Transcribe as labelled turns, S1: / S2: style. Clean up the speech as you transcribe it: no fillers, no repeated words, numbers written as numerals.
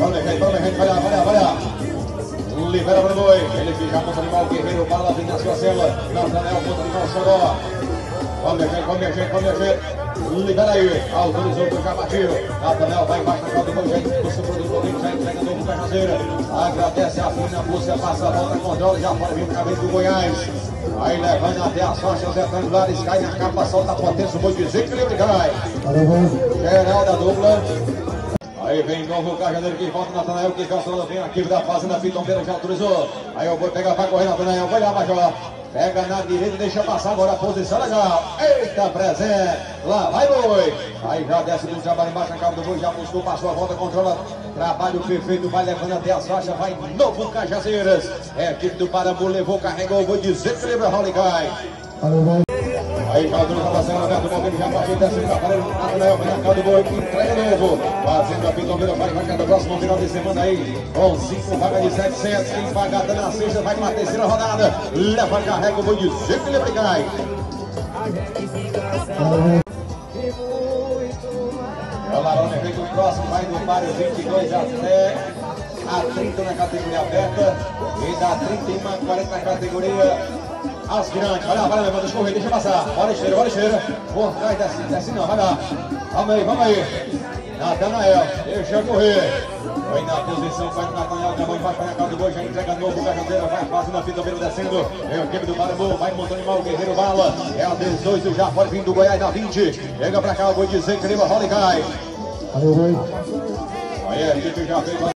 S1: Vai lá. Libera para o boi. Ele que já conta animal guerreiro. Bala, Vinicius Acela. Nathanael, conta animal Choró. Come a gente. Libera aí. Autorizou o já batiu. Nathanael vai embaixo na calda do boi. Já expulsa o produtor. Já entrega novo para a caseira. Agradece a fina busca. Passa a volta. Controla. Já pode vir o cabeça do Goiás. Aí levando até as faixas retangulares. Cai na capa. Solta a potência. O boi desequilíbrio e cai. Geral da dupla. Aí vem novo cajadeiro que volta, Nathanael, que calçando vem aqui da fazenda Pitombeira, já autorizou. Aí o boi pega para correr, Nathanael, vai lá, Major. Pega na direita, deixa passar agora a posição legal. Eita, presente. Lá vai boi. Aí já desce do trabalho embaixo na cabo do boi, já buscou, passou a volta, controla. Trabalho perfeito, vai levando até as faixas, vai novo Cajazeiras. É a equipe do Parambu, levou, carregou o boi, desequilibra, Rally cai. Aí já autoriza a passagem, Roberto Balbini já partiu, desce o aparelho, Nathanael, vem na calda do boi, entrega novo. Fazendo a Pitombeira, vai cada próximo final de semana aí, com 5 vagas de 700, quem pagada na sexta vai para a terceira rodada. Leva, carrega o boi, desequilibra e cai. É o Larone, vem do próximo, vai do páreo 22 até a 30 na categoria aberta e da 31 a 40 na categoria aspirante. Vai lá, levanta os correios, deixa passar. Bora esteira. Por trás, desce não, vai lá. Vamos aí. Nathanael, deixa correr. Vai na posição, vai no Nathanael, acabou embaixo, vai na calda do boi, já entrega novo o Cajazeira, vai fazendo a fita descendo. É o equipe do Parambu, vai montando animal, o Guerreiro Bala. É a 18, já pode vir do Goiás na 20. Chega pra cá, o boi desequilibra, rola e cai. Aí a equipe já fez.